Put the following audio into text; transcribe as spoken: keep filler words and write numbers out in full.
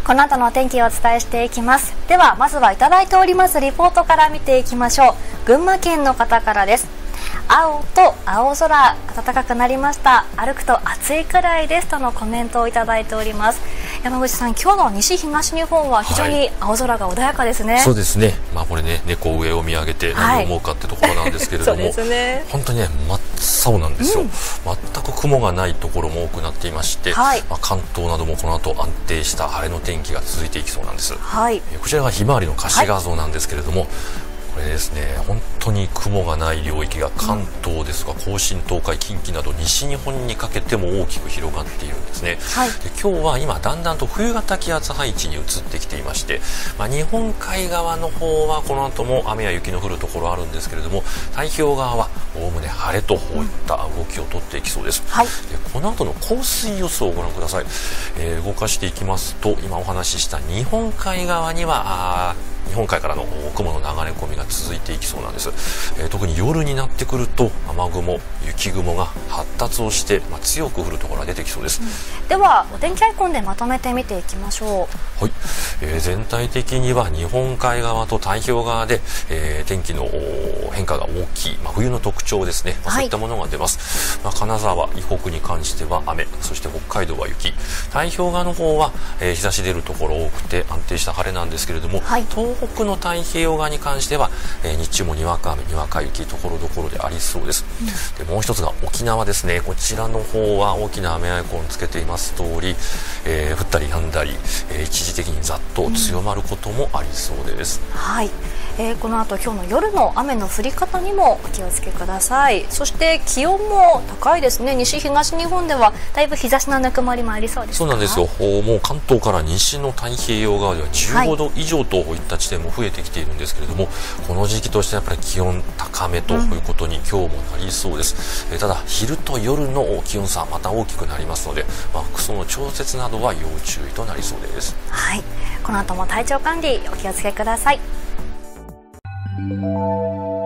この後のお天気をお伝えしていきます。ではまずはいただいておりますリポートから見ていきましょう。群馬県の方からです。青と青空、暖かくなりました。歩くと暑いくらいですとのコメントをいただいております。山口さん、今日の西東日本は非常に青空が穏やかですね。 はい、そうですね。まあこれね、猫上を見上げて何を思うかってところなんですけれども、はい、そうですね、本当にね真っ青なんですよ、うん、全く雲がないところも多くなっていまして、はい、まあ、関東などもこの後安定した晴れの天気が続いていきそうなんです。はい、こちらがひまわりの可視画像なんですけれども、はい、これですね、本当に雲がない領域が関東ですとか甲信、東海、近畿など西日本にかけても大きく広がっているんですね。はい、で今日は今だんだんと冬型気圧配置に移ってきていまして、まあ、日本海側の方はこの後も雨や雪の降るところあるんですけれども、太平洋側はおおむね晴れとこういった動きをとっていきそうです。はい、でこの後の降水予想をご覧ください。えー、動かしていきますと、今お話しした日本海側にはあ日本海からの雲の流れ込みが続いていきそうなんです。えー、特に夜になってくると雨雲、雪雲が発達をして、まあ、強く降るところが出てきそうです。 うん、ではお天気アイコンでまとめて見ていきましょう。はい、えー、全体的には日本海側と太平洋側で、えー、天気の変化が大きい、まあ、冬の特徴ですね、まあ、そういったものが出ます。はい、まあ、金沢、以北に関しては雨、そして北海道は雪、太平洋側の方は、えー、日差し出るところ多くて安定した晴れなんですけれども、はい、東北の太平洋側に関しては、えー、日中もにわか雨、にわか雪ところどころでありそうです。うん、でもう一つが沖縄ですね。こちらの方は大きな雨アイコンつけています通り、えー、降ったり止んだり、えー、一時的にざっと強まることもありそうです。 うん、はい、えー、この後今日の夜の雨の降り方にもお気をつけください。そして気温も高いですね。西東日本ではだいぶ日差しのぬくもりもありそうですか。 そうなんですよ。もう関東から西の太平洋側ではじゅうごど以上といった地点も増えてきているんですけれども、はい、この時期としてやっぱり気温高めということに今日もなりそうです。うん、えー、ただ昼と夜の気温差また大きくなりますので、まあ、服装の調節などは要注意となりそうです。 はい、この後も体調管理お気をつけください。